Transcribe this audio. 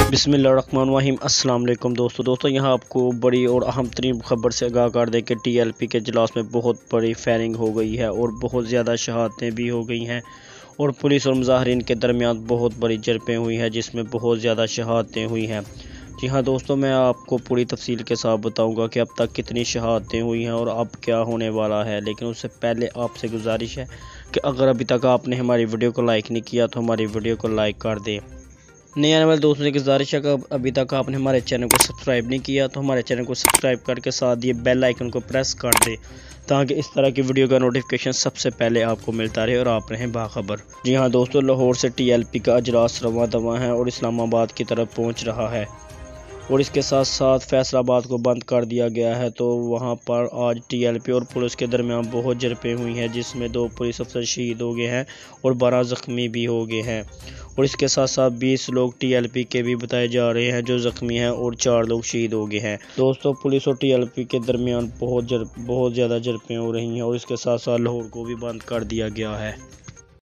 बिस्मिल्लाहिर्रहमानिर्रहीम। अस्सलाम वालेकुम दोस्तों यहाँ आपको बड़ी और अहम तरीन खबर से आगाह कर दें कि TLP के इजलास में बहुत बड़ी फायरिंग हो गई है और बहुत ज़्यादा शहादतें भी हो गई हैं और पुलिस और मुजाहरीन के दरमियान बहुत बड़ी झड़पें हुई हैं जिसमें बहुत ज़्यादा शहादतें हुई हैं। जी हाँ दोस्तों, मैं आपको पूरी तफसील के साथ बताऊंगा कि अब तक कितनी शहादतें हुई हैं और अब क्या होने वाला है। लेकिन उससे पहले आपसे गुजारिश है कि अगर अभी तक आपने हमारी वीडियो को लाइक नहीं किया तो हमारी वीडियो को लाइक कर दें। नए आने वाले दोस्तों की गुजारिश है कि अभी तक आपने हमारे चैनल को सब्सक्राइब नहीं किया तो हमारे चैनल को सब्सक्राइब करके साथ ये बेल आइकन को प्रेस कर दें ताकि इस तरह की वीडियो का नोटिफिकेशन सबसे पहले आपको मिलता रहे और आप रहें बाखबर। जी हाँ दोस्तों, लाहौर से TLP का इजलास रवां दवां है और इस्लामाबाद की तरफ पहुंच रहा है और इसके साथ साथ फैसलाबाद को बंद कर दिया गया है। तो वहां पर आज TLP और पुलिस के दरमियान बहुत झड़पें हुई हैं जिसमें 2 पुलिस अफसर शहीद हो गए हैं और 12 ज़ख्मी भी हो गए हैं और इसके साथ साथ 20 लोग TLP के भी बताए जा रहे हैं जो ज़ख्मी हैं और 4 लोग शहीद हो गए हैं। दोस्तों, पुलिस और TLP के दरमियान बहुत ज़्यादा झड़पें हो रही हैं और इसके साथ साथ लाहौर को भी बंद कर दिया गया है।